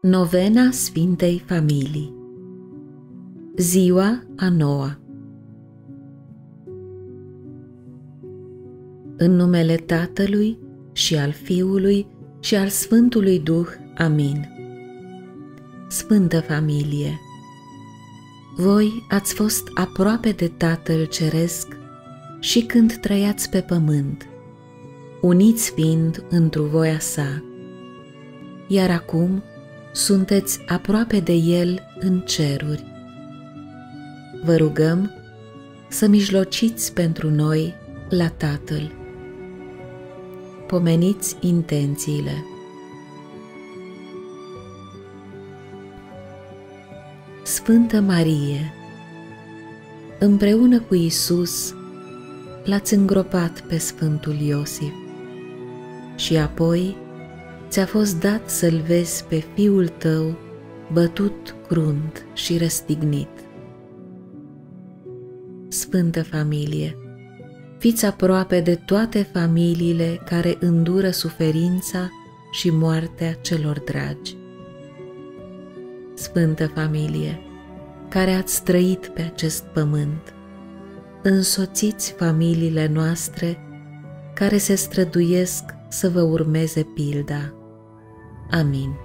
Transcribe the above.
Novena Sfintei Familii. Ziua a noua. În numele Tatălui și al Fiului și al Sfântului Duh. Amin. Sfântă Familie, voi ați fost aproape de Tatăl Ceresc și când trăiați pe pământ, uniți fiind întru voia sa, iar acum sunteți aproape de El în ceruri. Vă rugăm să mijlociți pentru noi la Tatăl. Pomeniți intențiile. Sfântă Marie, împreună cu Iisus l-ați îngropat pe Sfântul Iosif și apoi ți-a fost dat să-l vezi pe Fiul tău bătut crunt și răstignit. Sfântă Familie, fiți aproape de toate familiile care îndură suferința și moartea celor dragi. Sfântă Familie, care ați trăit pe acest pământ, însoțiți familiile noastre care se străduiesc să vă urmeze pilda. Amin.